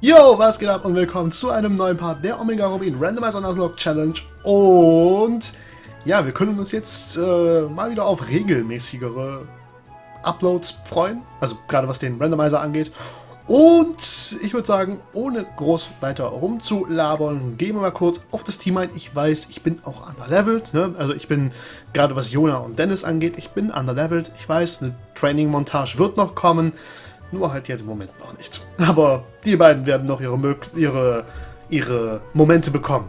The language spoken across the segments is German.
Yo, was geht ab und willkommen zu einem neuen Part der Omega Rubin Randomizer Nuzlocke Challenge. Und ja, wir können uns jetzt mal wieder auf regelmäßigere Uploads freuen. Also gerade was den Randomizer angeht. Und ich würde sagen, ohne groß weiter rumzulabern, gehen wir mal kurz auf das Team ein. Ich weiß, ich bin auch underleveled. Ne? Also ich bin, gerade was Jona und Dennis angeht, ich bin underleveled. Ich weiß, eine Training-Montage wird noch kommen. Nur halt jetzt im Moment noch nicht. Aber die beiden werden noch ihre Momente bekommen.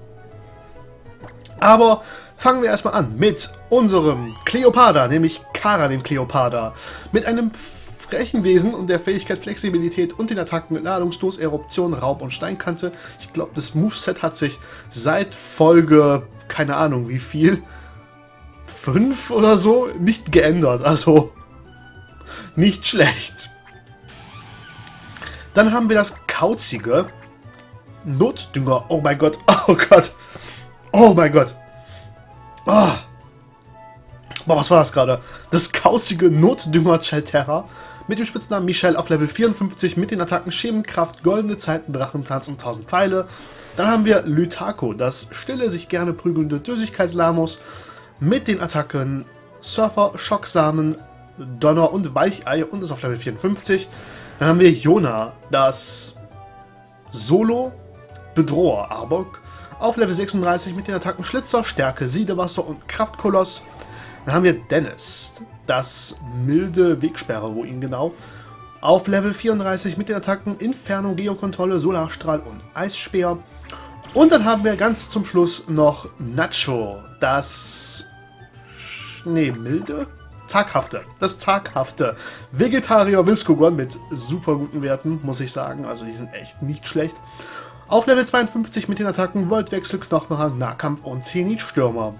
Aber fangen wir erstmal an mit unserem Kleopatra, nämlich Kara, dem Kleopatra. Mit einem frechen Wesen und der Fähigkeit Flexibilität und den Attacken mit Ladungsstoß, Eruption, Raub und Steinkante. Ich glaube, das Moveset hat sich seit Folge, keine Ahnung wie viel, 5 oder so, nicht geändert. Also nicht schlecht. Dann haben wir das kauzige Notdünger. Oh mein Gott. Oh Gott. Oh mein Gott. Oh. Boah, was war das gerade? Das kauzige Notdünger Chelterra mit dem Spitznamen Michelle auf Level 54 mit den Attacken Schemenkraft, Goldene Zeiten, Drachentanz und 1000 Pfeile. Dann haben wir Lytaco, das stille, sich gerne prügelnde Dösigkeitslamus mit den Attacken Surfer, Schocksamen, Donner und Weichei und ist auf Level 54. Dann haben wir Jona, das Solo Bedroher Arbok auf Level 36 mit den Attacken Schlitzer, Stärke, Siedewasser und Kraftkoloss. Dann haben wir Dennis, das milde Wegsperrer-Ruin genau, auf Level 34 mit den Attacken Inferno, Geokontrolle, Solarstrahl und Eisspeer. Und dann haben wir ganz zum Schluss noch Nacho, das Schneemilde? Das zaghafte Vegetarier Viscogon mit super guten Werten, muss ich sagen. Also die sind echt nicht schlecht. Auf Level 52 mit den Attacken Voltwechsel, Knochenrang, Nahkampf und Zenitstürmer.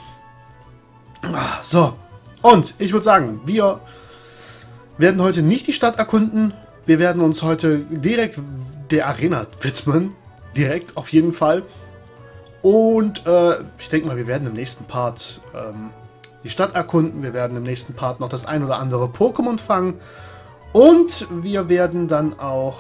So, und ich würde sagen, wir werden heute nicht die Stadt erkunden. Wir werden uns heute direkt der Arena widmen. Direkt, auf jeden Fall. Und ich denke mal, wir werden im nächsten Part die Stadt erkunden. Wir werden im nächsten Part noch das ein oder andere Pokémon fangen. Und wir werden dann auch,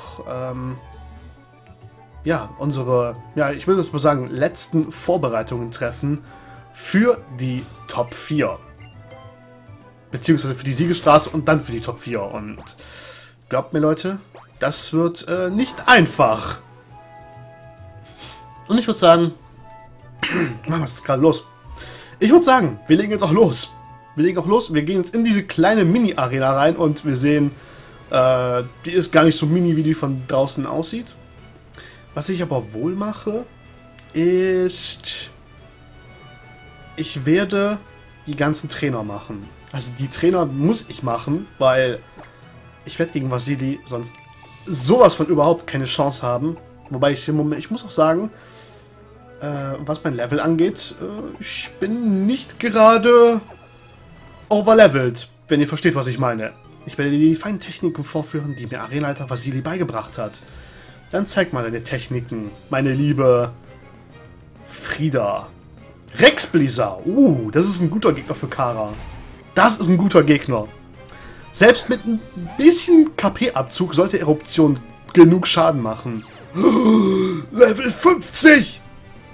unsere, ich will jetzt mal sagen, letzten Vorbereitungen treffen für die Top 4. Beziehungsweise für die Siegesstraße und dann für die Top 4. Und glaubt mir, Leute, das wird nicht einfach. Und ich würde sagen, was ist gerade los? Ich würde sagen, wir legen jetzt auch los. Wir gehen jetzt in diese kleine Mini-Arena rein und wir sehen, die ist gar nicht so mini, wie die von draußen aussieht. Was ich aber wohl mache, ist, ich werde die ganzen Trainer machen. Also die Trainer muss ich machen, weil ich werde gegen Vasili sonst sowas von überhaupt keine Chance haben. Wobei ich im Moment, ich muss auch sagen, was mein Level angeht, ich bin nicht gerade overlevelt, wenn ihr versteht, was ich meine. Ich werde dir die feinen Techniken vorführen, die mir Arenaleiter Vasili beigebracht hat. Dann zeig mal deine Techniken, meine liebe Frieda. Rex Blizzard. Das ist ein guter Gegner für Kara. Das ist ein guter Gegner. Selbst mit ein bisschen KP-Abzug sollte Eruption genug Schaden machen. Level 50!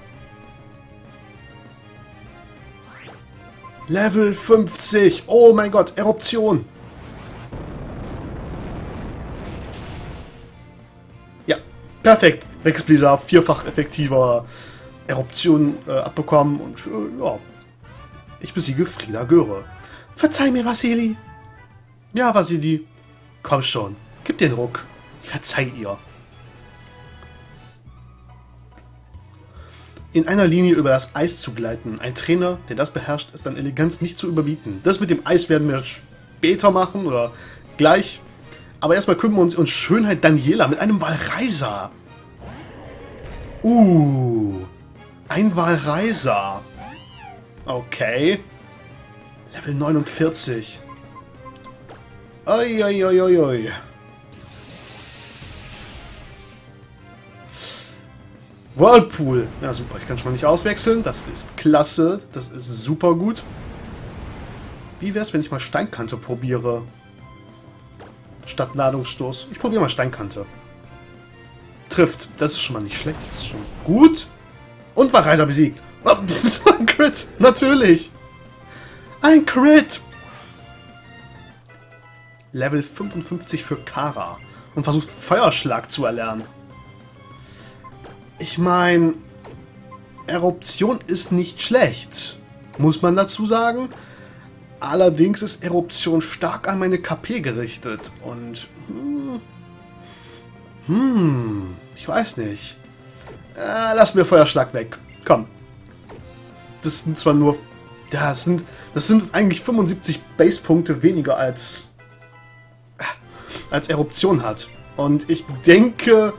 Level 50. Oh mein Gott, Eruption. Ja, perfekt. Rex Blizzard, vierfach effektiver Eruption abbekommen. Und ja, ich besiege Frieda Göre. Verzeih mir, Vasili. Ja, Vasili. Komm schon. Gib den Ruck. Verzeih ihr. In einer Linie über das Eis zu gleiten. Ein Trainer, der das beherrscht, ist an Eleganz nicht zu überbieten. Das mit dem Eis werden wir später machen oder gleich. Aber erstmal kümmern wir uns um Schönheit Daniela mit einem Walreiser. Ein Walreiser. Okay. Level 49. Oi. Whirlpool. Ja, super. Ich kann schon mal nicht auswechseln. Das ist klasse. Das ist super gut. Wie wäre es, wenn ich mal Steinkante probiere? Statt Ladungsstoß. Ich probiere mal Steinkante. trifft. Das ist schon mal nicht schlecht. Das ist schon gut. Und war Reiser besiegt. Oh, ein Crit. Natürlich. Ein Crit. Level 55 für Kara. Und versucht Feuerschlag zu erlernen. Ich meine, Eruption ist nicht schlecht. Muss man dazu sagen. Allerdings ist Eruption stark an meine KP gerichtet. Und... ich weiß nicht. Lass mir Feuerschlag weg. Komm. Das sind zwar nur... Ja, das sind eigentlich 75 Base-Punkte weniger als Eruption hat. Und ich denke...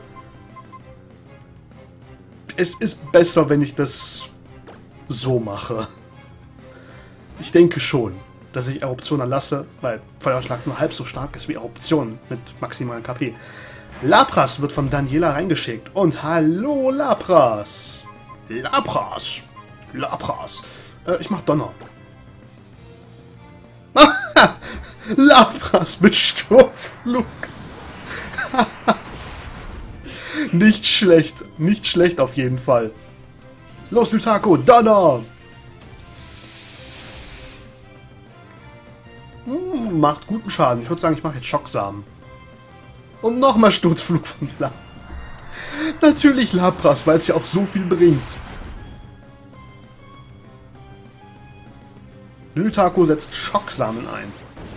Es ist besser, wenn ich das so mache. Ich denke schon, dass ich Eruption erlasse, weil Feuerschlag nur halb so stark ist wie Eruption mit maximalen KP. Lapras wird von Daniela reingeschickt. Und hallo Lapras. Lapras. Lapras. Ich mach Donner. Lapras mit Sturzflug. Nicht schlecht. Nicht schlecht auf jeden Fall. Los, Lytako. Donner. Macht guten Schaden. Ich würde sagen, ich mache jetzt Schocksamen. Und nochmal Sturzflug von La. Natürlich Lapras, weil es ja auch so viel bringt. Lytako setzt Schocksamen ein.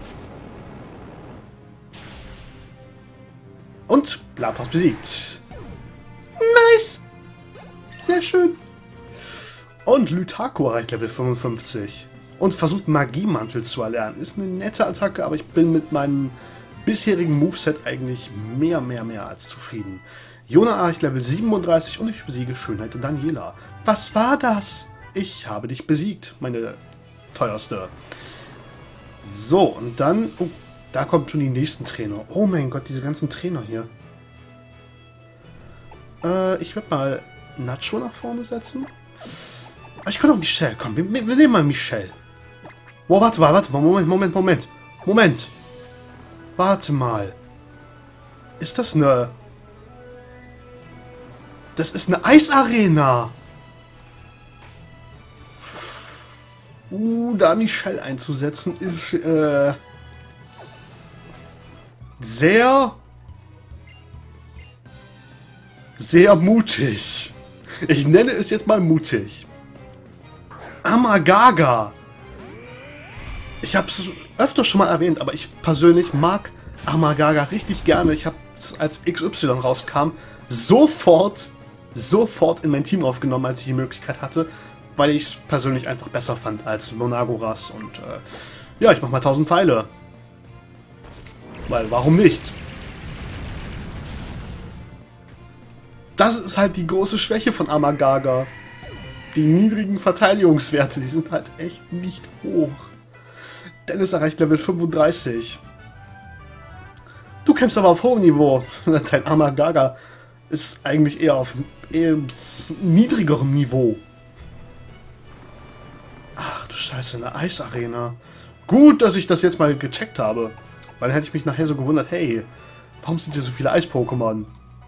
Und Lapras besiegt. Nice! Sehr schön. Und Lytako erreicht Level 55. Und versucht Magiemantel zu erlernen. Ist eine nette Attacke, aber ich bin mit meinem bisherigen Moveset eigentlich mehr als zufrieden. Jona erreicht Level 37 und ich besiege Schönheit und Daniela. Was war das? Ich habe dich besiegt, meine teuerste. So, und dann... Oh, da kommen schon die nächsten Trainer. Oh mein Gott, diese ganzen Trainer hier. Ich werde mal Nacho nach vorne setzen. Ich kann auch Michelle. Komm, wir nehmen mal Michelle. Oh, warte mal. Moment. Warte mal. Ist das eine... Das ist eine Eisarena. Da Michelle einzusetzen ist, sehr mutig. Ich nenne es jetzt mal mutig. Amagaga. Ich habe es öfter schon mal erwähnt, aber ich persönlich mag Amagaga richtig gerne. Ich habe es, als XY rauskam, sofort in mein Team aufgenommen, als ich die Möglichkeit hatte, weil ich es persönlich einfach besser fand als Monagoras. Und ja, ich mach mal 1000 Pfeile. Weil, warum nicht? Das ist halt die große Schwäche von Amagaga. Die niedrigen Verteidigungswerte, die sind halt echt nicht hoch. Dennis erreicht Level 35. Du kämpfst aber auf hohem Niveau. Dein Amagaga ist eigentlich eher auf niedrigerem Niveau. Ach du Scheiße, eine Eisarena. Gut, dass ich das jetzt mal gecheckt habe. Weil dann hätte ich mich nachher so gewundert, hey, warum sind hier so viele Eis-Pokémon?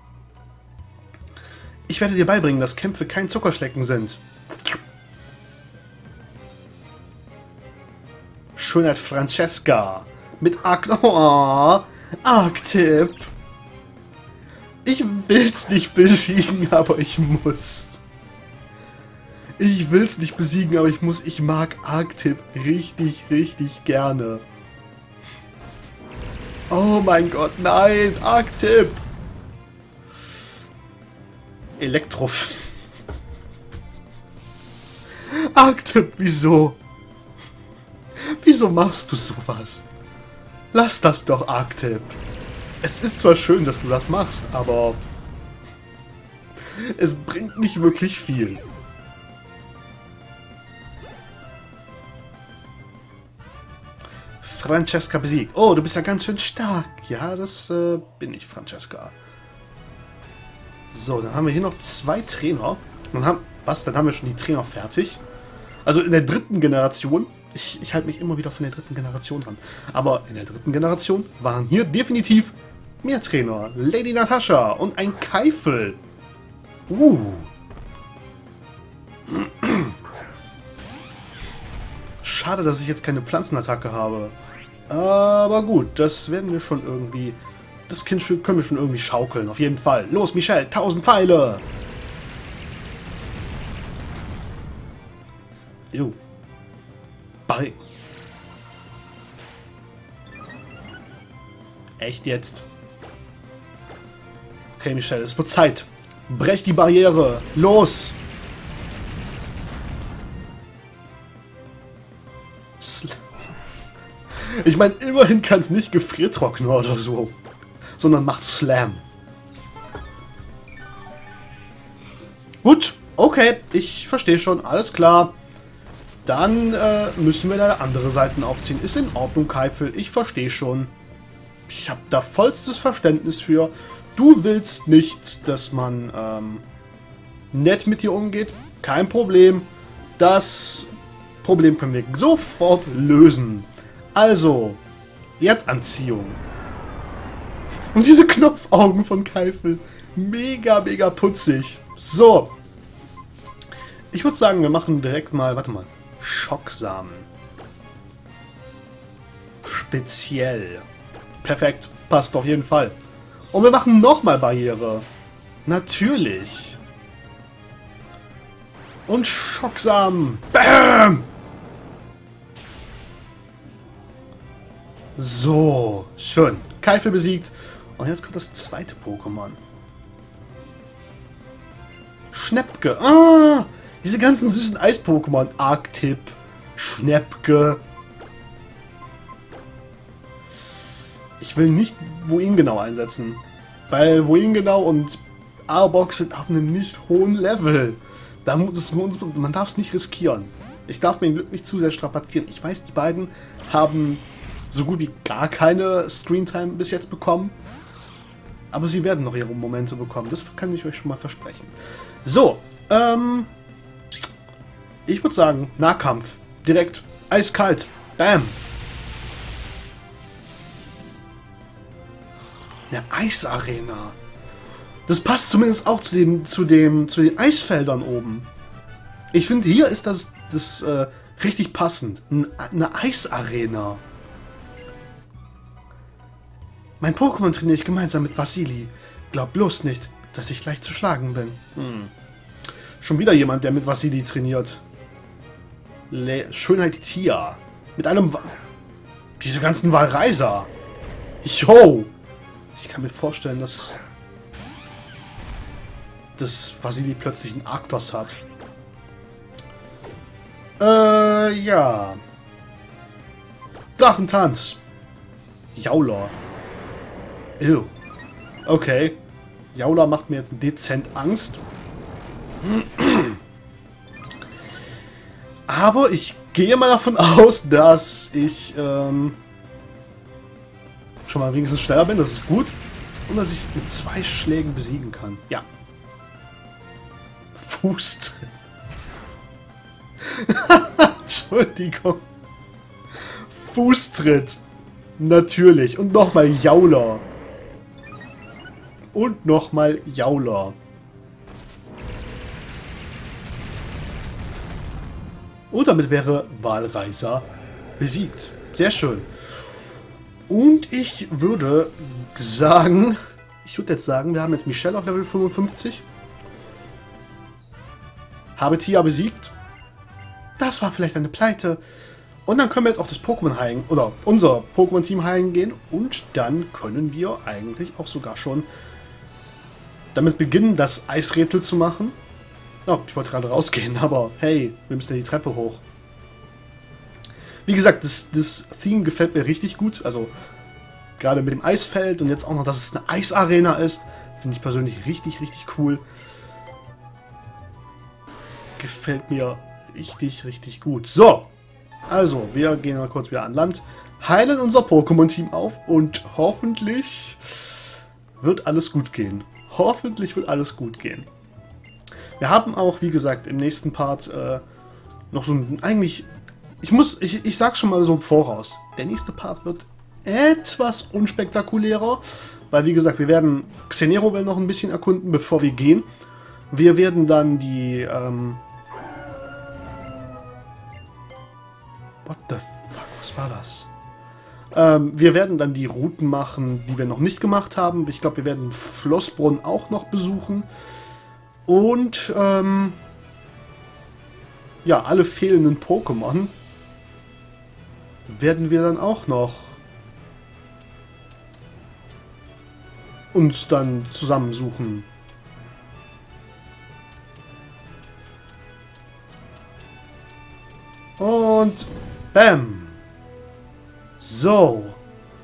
Ich werde dir beibringen, dass Kämpfe kein Zuckerschlecken sind. Schönheit Francesca. Mit Arctip. Ich will's nicht besiegen, aber ich muss. Ich will's nicht besiegen, aber ich muss. Ich mag Arctip richtig gerne. Oh mein Gott, nein, Arctip. Elektro. Arctip, wieso? Wieso machst du sowas? Lass das doch, Arctip. Es ist zwar schön, dass du das machst, aber es bringt nicht wirklich viel. Francesca besiegt. Oh, du bist ja ganz schön stark. Ja, das bin ich, Francesca. So, dann haben wir hier noch 2 Trainer. Dann haben wir schon die Trainer fertig. Also in der 3. Generation. Ich halte mich immer wieder von der 3. Generation dran. Aber in der 3. Generation waren hier definitiv Mehr Trainer. Lady Natascha und ein Keifel. Schade, dass ich jetzt keine Pflanzenattacke habe. Aber gut, das werden wir schon irgendwie... Das Kind können wir schon irgendwie schaukeln, auf jeden Fall. Los, Michelle, 1000 Pfeile! Jo. Bye. Echt jetzt? Okay, Michelle, es wird Zeit. Brech die Barriere. Los! Ich meine, immerhin kann es nicht Gefriertrockner oder so, sondern macht Slam. Gut, okay, ich verstehe schon, alles klar. Dann müssen wir leider andere Seiten aufziehen. Ist in Ordnung, Keifel, ich verstehe schon. Ich habe da vollstes Verständnis für. Du willst nicht, dass man nett mit dir umgeht. Kein Problem. Das Problem können wir sofort lösen. Also, Erdanziehung. Und diese Knopfaugen von Keifel. Mega, mega putzig. So. Ich würde sagen, wir machen direkt mal, warte mal, Schocksamen. Speziell. Perfekt. Passt auf jeden Fall. Und wir machen nochmal Barriere. Natürlich. Und Schocksamen. Bam! So, schön. Keifel besiegt. Und jetzt kommt das zweite Pokémon. Schnäppke. Ah, diese ganzen süßen Eis-Pokémon. Arctip, Schnäppke. Ich will nicht Wohin genau einsetzen. Weil Wohin genau und Arbok sind auf einem nicht hohen Level. Man darf es nicht riskieren. Ich darf mir Glück nicht zu sehr strapazieren. Ich weiß, die beiden haben so gut wie gar keine Screentime bis jetzt bekommen. Aber sie werden noch ihre Momente bekommen. Das kann ich euch schon mal versprechen. So, ich würde sagen, Nahkampf. Direkt eiskalt. Bam. Eine Eisarena. Das passt zumindest auch zu den Eisfeldern oben. Ich finde, hier ist das richtig passend. Eine Eisarena. Mein Pokémon trainiere ich gemeinsam mit Vasili. Glaub bloß nicht, dass ich leicht zu schlagen bin. Schon wieder jemand, der mit Vasili trainiert. Schönheit Tia. Mit einem... Diese ganzen Walreiser. Yo! Ich kann mir vorstellen, dass Vasili plötzlich einen Arktos hat. Ja. Drachentanz. Jauler. Ew. Okay. Jauler macht mir jetzt dezent Angst. Aber ich gehe mal davon aus, dass ich schon mal wenigstens schneller bin. Das ist gut. Und dass ich mit 2 Schlägen besiegen kann. Ja. Fußtritt. Entschuldigung. Fußtritt. Natürlich. Und nochmal Jauler. Und nochmal Jauler. Und damit wäre Walreiser besiegt. Sehr schön. Und ich würde sagen... wir haben jetzt Michelle auf Level 55. Habe Tia besiegt. Das war vielleicht eine Pleite. Und dann können wir jetzt auch das Pokémon heilen, oder unser Pokémon-Team heilen gehen. Und dann können wir eigentlich auch sogar schon damit beginnen, das Eisrätsel zu machen. Oh, ich wollte gerade rausgehen, aber hey, wir müssen ja die Treppe hoch. Wie gesagt, das Theme gefällt mir richtig gut. Also, gerade mit dem Eisfeld und jetzt auch noch, dass es eine Eisarena ist, finde ich persönlich richtig, richtig cool. Gefällt mir richtig, richtig gut. So, also, wir gehen mal kurz wieder an Land, heilen unser Pokémon-Team auf und hoffentlich wird alles gut gehen. Hoffentlich wird alles gut gehen. Wir haben auch, wie gesagt, im nächsten Part noch so ein, eigentlich, ich sag's schon mal so im Voraus, der nächste Part wird etwas unspektakulärer, Weil, wie gesagt, wir werden Xenerowell noch ein bisschen erkunden, bevor wir gehen. Wir werden dann die, What the fuck, was war das? Wir werden dann die Routen machen, die wir noch nicht gemacht haben. Ich glaube, wir werden Flossbrunn auch noch besuchen. Und, ja, alle fehlenden Pokémon werden wir dann auch noch uns dann zusammensuchen. Und bam! So.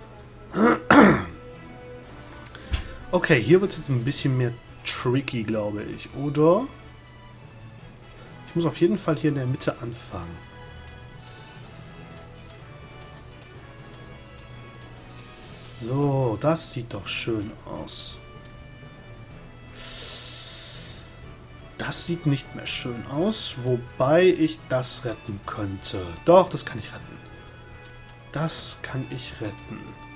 Okay, hier wird es jetzt ein bisschen mehr tricky, glaube ich, oder? Ich muss auf jeden Fall hier in der Mitte anfangen. So, das sieht doch schön aus. Das sieht nicht mehr schön aus, wobei ich das retten könnte. Doch, das kann ich retten. Das kann ich retten.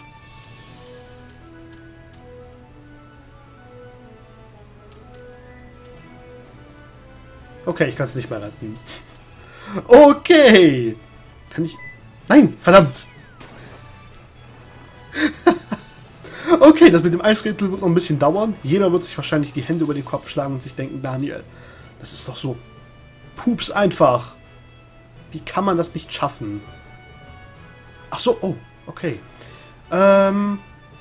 Okay, ich kann es nicht mehr retten. Okay! Kann ich... Nein, verdammt! Okay, das mit dem Eisrätsel wird noch ein bisschen dauern. Jeder wird sich wahrscheinlich die Hände über den Kopf schlagen und sich denken, Daniel, das ist doch so pups einfach. Wie kann man das nicht schaffen? Ach so, oh, okay. Gerade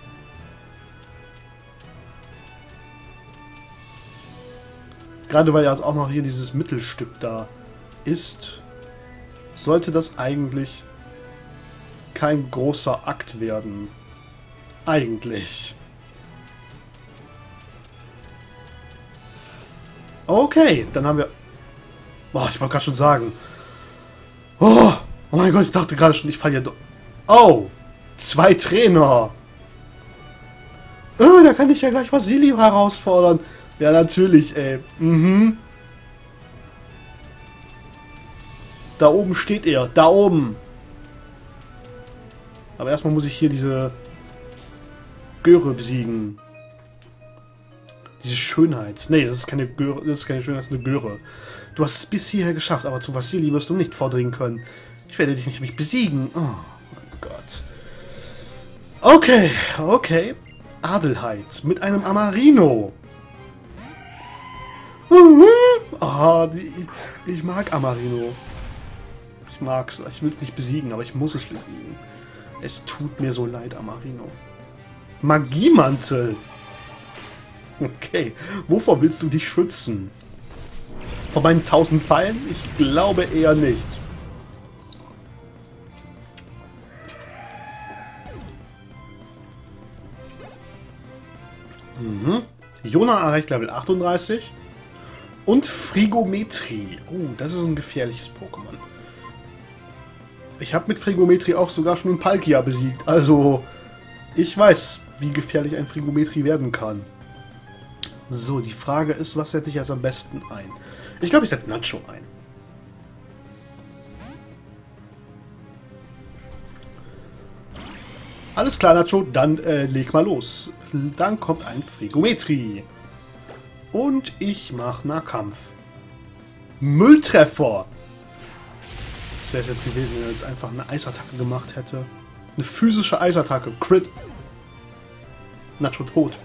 weil ja auch noch hier dieses Mittelstück da ist, sollte das eigentlich kein großer Akt werden. Eigentlich. Okay, dann haben wir... Boah, ich wollte gerade schon sagen. Oh mein Gott, ich dachte gerade schon, ich falle hier... Oh, 2 Trainer. Oh, da kann ich ja gleich Vasili herausfordern. Ja, natürlich, ey. Mhm. Da oben steht er. Da oben. Aber erstmal muss ich hier diese Göre besiegen. Diese Schönheit. Nee, das ist keine Göre, das ist keine Schönheit, das ist eine Göre. Du hast es bis hierher geschafft, aber zu Vasili wirst du nicht vordringen können. Ich werde dich nicht besiegen. Oh mein Gott. Okay, okay. Adelheid mit einem Amarino. Oh, ich mag Amarino. Ich mag's. Ich will es nicht besiegen, aber ich muss es besiegen. Es tut mir so leid, Amarino. Magiemantel. Okay. Wovor willst du dich schützen? Vor meinen 1000 Pfeilen? Ich glaube eher nicht. Jona erreicht Level 38. Und Frigometrie. Oh, das ist ein gefährliches Pokémon. Ich habe mit Frigometrie auch sogar schon einen Palkia besiegt. Also, ich weiß, wie gefährlich ein Frigometrie werden kann. So, die Frage ist, was setze ich jetzt am besten ein? Ich glaube, ich setze Nacho ein. Alles klar, Nacho, dann leg mal los. Dann kommt ein Frigometrie. Und ich mache Nahkampf. Mülltreffer! Das wäre es jetzt gewesen, wenn er jetzt einfach eine Eisattacke gemacht hätte. Eine physische Eisattacke. Crit. Nacho tot.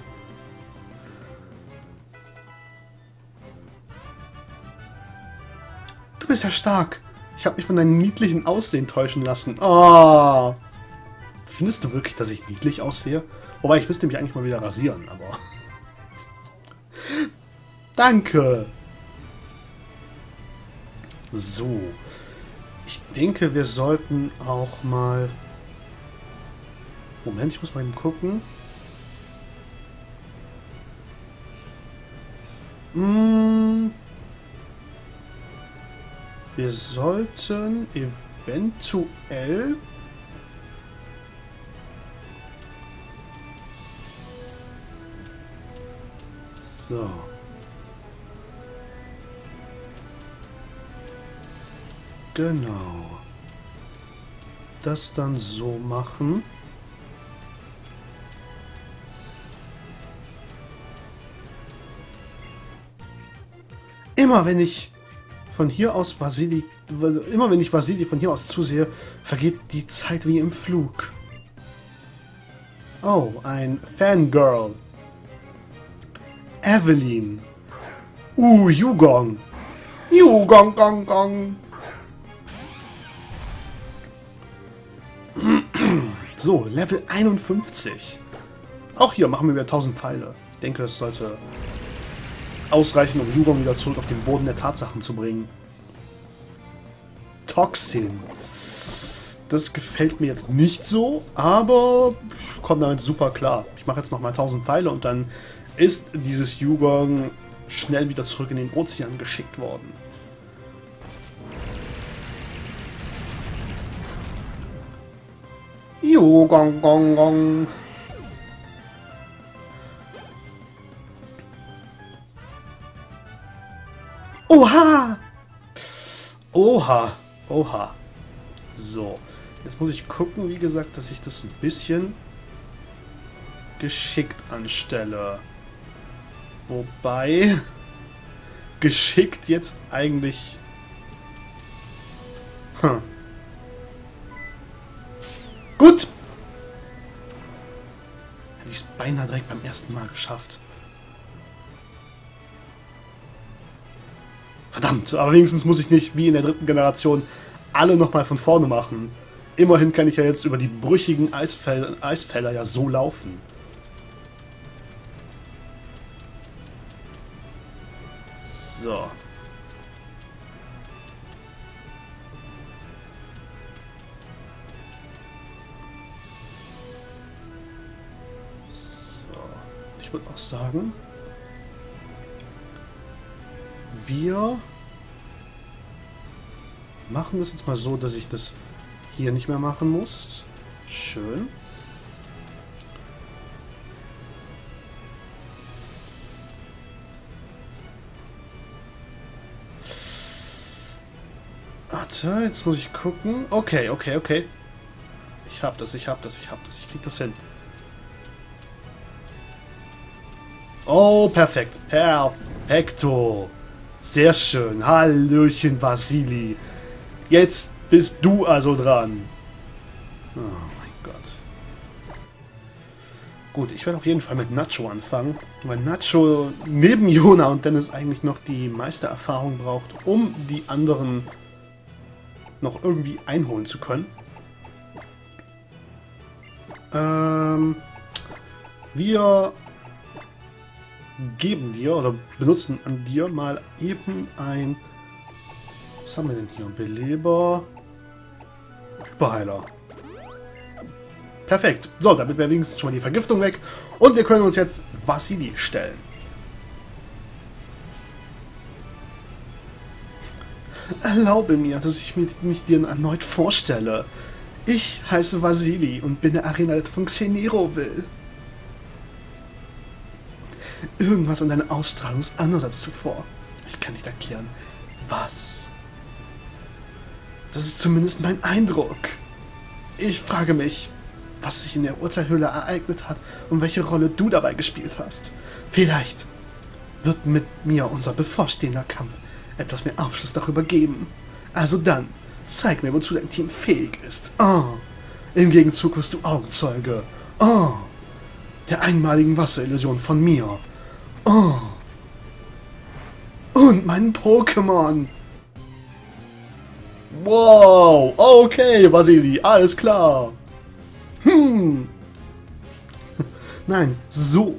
Du bist ja stark. Ich habe mich von deinem niedlichen Aussehen täuschen lassen. Oh. Findest du wirklich, dass ich niedlich aussehe? Wobei, ich müsste mich eigentlich mal wieder rasieren, aber... Danke! So. Ich denke, wir sollten auch mal... Moment, ich muss mal eben gucken. Wir sollten eventuell... So. Genau. Das dann so machen. Immer wenn ich von hier aus Vasili... Immer wenn ich Vasili von hier aus zusehe, vergeht die Zeit wie im Flug. Oh, ein Fangirl. Evelyn. Yugong. Yugong, gong, gong. So, Level 51. Auch hier machen wir wieder 1000 Pfeile. Ich denke, das sollte ausreichen, um Yugong wieder zurück auf den Boden der Tatsachen zu bringen. Toxin. Das gefällt mir jetzt nicht so, aber kommt damit super klar. Ich mache jetzt nochmal 1000 Pfeile und dann ist dieses Yugong schnell wieder zurück in den Ozean geschickt worden. Yugong, gong, gong. Oha! Oha! Oha! So, jetzt muss ich gucken, wie gesagt, dass ich das ein bisschen geschickt anstelle. Wobei geschickt jetzt eigentlich... Gut! Hätte ich es beinahe direkt beim ersten Mal geschafft. Verdammt, aber wenigstens muss ich nicht, wie in der dritten Generation, alle nochmal von vorne machen. Immerhin kann ich ja jetzt über die brüchigen Eisfelder ja so laufen. So. So. Ich würde auch sagen, wir machen das jetzt mal so, dass ich das hier nicht mehr machen muss. Schön. Warte, jetzt muss ich gucken. Okay, okay, okay. Ich hab das. Ich krieg das hin. Oh, perfekt. Perfekto. Sehr schön. Hallöchen, Vasili. Jetzt bist du also dran. Oh mein Gott. Gut, ich werde auf jeden Fall mit Nacho anfangen. Weil Nacho neben Yona und Dennis eigentlich noch die meiste Erfahrung braucht, um die anderen noch irgendwie einholen zu können. Wir geben dir oder benutzen an dir mal eben ein... Was haben wir denn hier? Beleber. Überheiler. Perfekt. So, damit wäre wenigstens schon mal die Vergiftung weg. Und wir können uns jetzt Vasili stellen. Erlaube mir, dass ich mich dir erneut vorstelle. Ich heiße Vasili und bin der Arenaleiter von Xenero-Will. Irgendwas an deiner Ausstrahlung ist anders als zuvor. Ich kann nicht erklären, was. Das ist zumindest mein Eindruck. Ich frage mich, was sich in der Urteilhöhle ereignet hat und welche Rolle du dabei gespielt hast. Vielleicht wird mit mir unser bevorstehender Kampf etwas mehr Aufschluss darüber geben. Also dann, zeig mir, wozu dein Team fähig ist. Oh, im Gegenzug wirst du Augenzeuge. Oh, der einmaligen Wasserillusion von mir. Oh. Und meinen Pokémon. Wow, okay, Vasili, alles klar. Nein, so.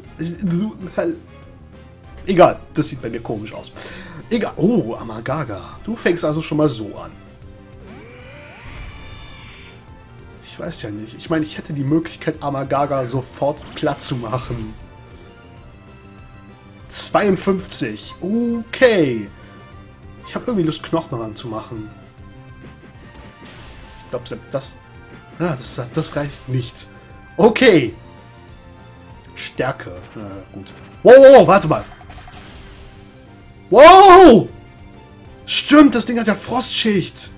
Egal, das sieht bei mir komisch aus. Egal. Oh, Amagaga. Du fängst also schon mal so an. Ich weiß ja nicht. Ich meine, ich hätte die Möglichkeit, Amagaga sofort platt zu machen. 52. Okay. Ich habe irgendwie Lust, Knochenrang zu machen. Ich glaube, das... Ja, das reicht nicht. Okay. Stärke. Gut. Wow, warte mal. Wow! Stimmt, das Ding hat ja Frostschicht.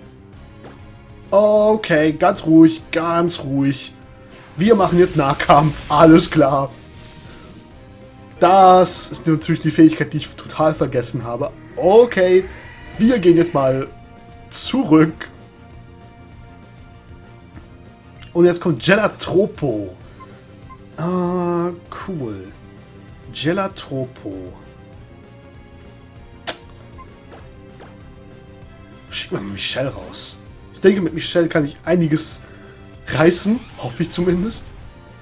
Okay, ganz ruhig, ganz ruhig. Wir machen jetzt Nahkampf, alles klar. Das ist natürlich die Fähigkeit, die ich total vergessen habe. Okay, wir gehen jetzt mal zurück. Und jetzt kommt Gelatropo. Ah, cool. Gelatropo. Schick mal Michelle raus. Ich denke, mit Michelle kann ich einiges reißen. Hoffe ich zumindest.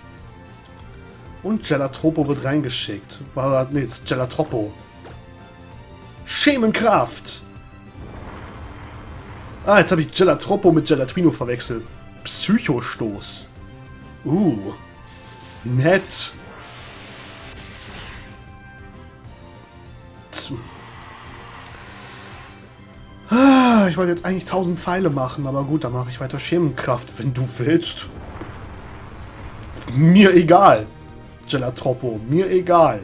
Und Gelatropo wird reingeschickt. Ne, das ist Gelatropo. Schemenkraft. Ah, jetzt habe ich Gelatropo mit Gelatrino verwechselt. Psychostoß. Nett. Ich wollte jetzt eigentlich 1000 Pfeile machen, aber gut, dann mache ich weiter Schemenkraft, wenn du willst. Mir egal. Gelatropo, mir egal.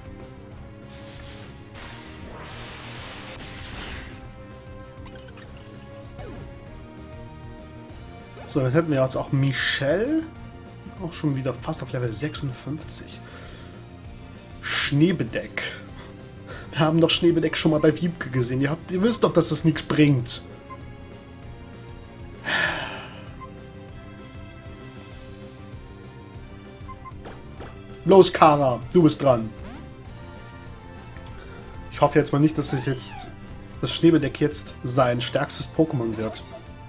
So, dann hätten wir jetzt auch Michelle. Auch schon wieder fast auf Level 56. Schneebedeck. Wir haben doch Schneebedeck schon mal bei Wiebke gesehen. Ihr wisst doch, dass das nichts bringt. Los, Kara, du bist dran. Ich hoffe jetzt mal nicht, dass das Schneebedeck jetzt sein stärkstes Pokémon wird.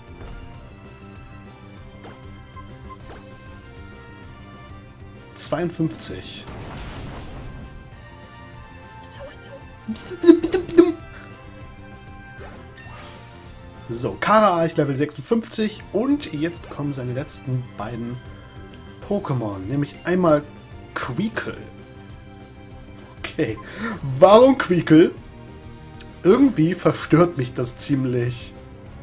...52. So, Kara ist Level 56 und jetzt kommen seine letzten beiden Pokémon, nämlich einmal Queekle. Okay, warum Queekle? Irgendwie verstört mich das ziemlich.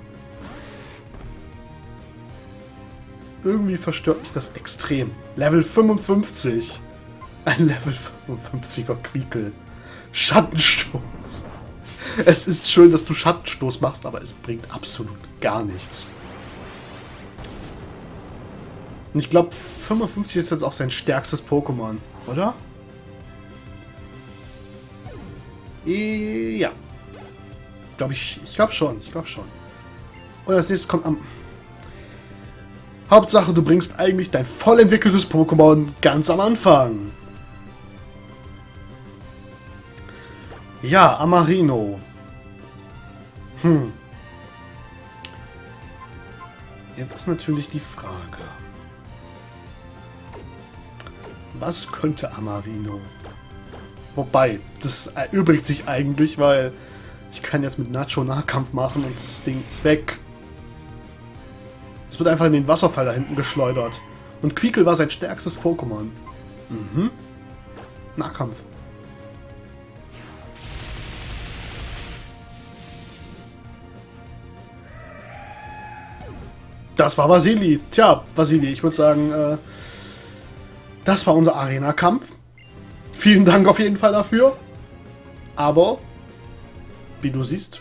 Irgendwie verstört mich das extrem. Level 55. Ein Level 55er Queekle. Schattenstoß. Es ist schön, dass du Schattenstoß machst, aber es bringt absolut gar nichts. Und ich glaube, 55 ist jetzt auch sein stärkstes Pokémon, oder? Ja. Ich glaube schon. Und als nächstes kommt am... Hauptsache, du bringst eigentlich dein voll entwickeltes Pokémon ganz am Anfang. Ja, Amarino. Jetzt ist natürlich die Frage. Was könnte Amarino? Wobei, das erübrigt sich eigentlich, weil ich kann jetzt mit Nacho Nahkampf machen und das Ding ist weg. Es wird einfach in den Wasserfall da hinten geschleudert. Und Queekle war sein stärkstes Pokémon. Nahkampf. Das war Vasili. Tja, Vasili, ich würde sagen, das war unser Arena-Kampf. Vielen Dank auf jeden Fall dafür. Aber, wie du siehst,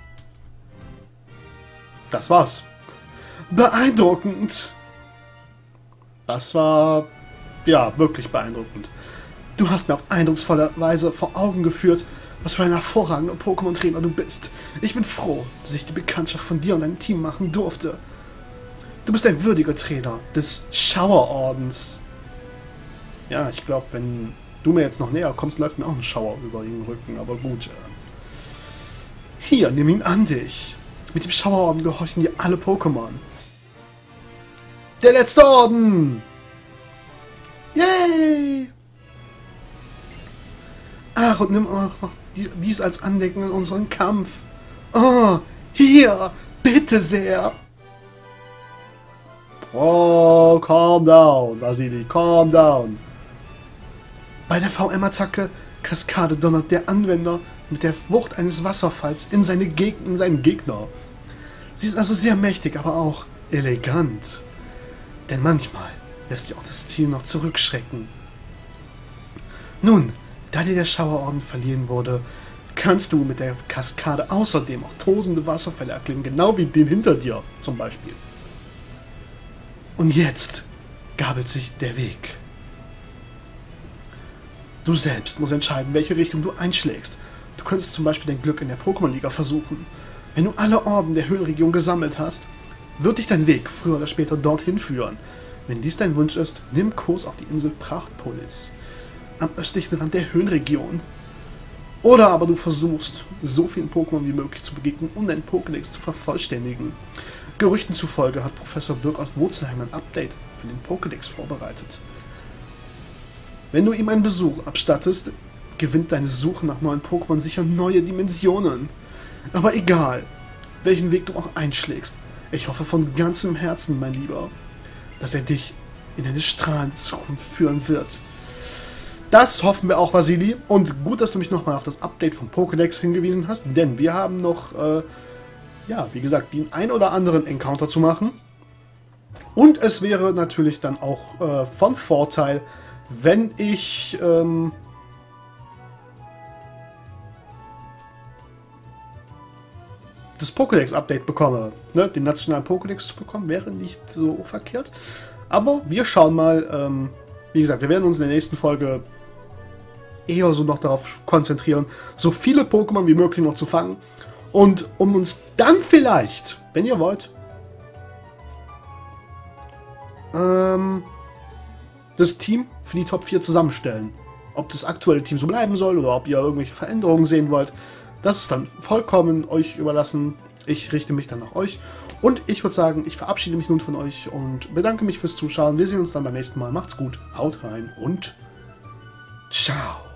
das war's. Beeindruckend. Das war, ja, wirklich beeindruckend. Du hast mir auf eindrucksvolle Weise vor Augen geführt, was für ein hervorragender Pokémon-Trainer du bist. Ich bin froh, dass ich die Bekanntschaft von dir und deinem Team machen durfte. Du bist ein würdiger Trainer des Schauerordens. Ja, ich glaube, wenn du mir jetzt noch näher kommst, läuft mir auch ein Schauer über den Rücken, aber gut. Hier, nimm ihn an dich. Mit dem Schauerorden gehorchen dir alle Pokémon. Der letzte Orden! Yay! Ach, und nimm auch noch dies als Andenken an unseren Kampf. Oh, hier! Bitte sehr! Oh, calm down, Vasili, calm down. Bei der VM-Attacke Kaskade donnert der Anwender mit der Wucht eines Wasserfalls in seinen Gegner. Sie ist also sehr mächtig, aber auch elegant. Denn manchmal lässt sie auch das Ziel noch zurückschrecken. Nun, da dir der Schauerorden verliehen wurde, kannst du mit der Kaskade außerdem auch tosende Wasserfälle erklimmen, genau wie den hinter dir zum Beispiel. Und jetzt gabelt sich der Weg. Du selbst musst entscheiden, welche Richtung du einschlägst. Du könntest zum Beispiel dein Glück in der Pokémon-Liga versuchen. Wenn du alle Orden der Höhlenregion gesammelt hast, wird dich dein Weg früher oder später dorthin führen. Wenn dies dein Wunsch ist, nimm Kurs auf die Insel Prachtpolis, am östlichen Rand der Höhlenregion. Oder aber du versuchst, so vielen Pokémon wie möglich zu begegnen, um deinen Pokédex zu vervollständigen. Gerüchten zufolge hat Professor Birk aus Wurzelheim ein Update für den Pokédex vorbereitet. Wenn du ihm einen Besuch abstattest, gewinnt deine Suche nach neuen Pokémon sicher neue Dimensionen. Aber egal, welchen Weg du auch einschlägst, ich hoffe von ganzem Herzen, mein Lieber, dass er dich in eine strahlende Zukunft führen wird. Das hoffen wir auch, Vasili. Und gut, dass du mich nochmal auf das Update vom Pokédex hingewiesen hast, denn wir haben noch, ja, wie gesagt, den ein oder anderen Encounter zu machen. Und es wäre natürlich dann auch von Vorteil, wenn ich das Pokédex-Update bekomme. Ne? Den nationalen Pokédex zu bekommen, wäre nicht so verkehrt. Aber wir schauen mal. Wie gesagt, wir werden uns in der nächsten Folge eher so noch darauf konzentrieren, so viele Pokémon wie möglich noch zu fangen. Und um uns dann vielleicht, wenn ihr wollt, das Team für die Top 4 zusammenstellen. Ob das aktuelle Team so bleiben soll oder ob ihr irgendwelche Veränderungen sehen wollt, das ist dann vollkommen euch überlassen. Ich richte mich dann nach euch. Und ich würde sagen, ich verabschiede mich nun von euch und bedanke mich fürs Zuschauen. Wir sehen uns dann beim nächsten Mal. Macht's gut, haut rein und ciao.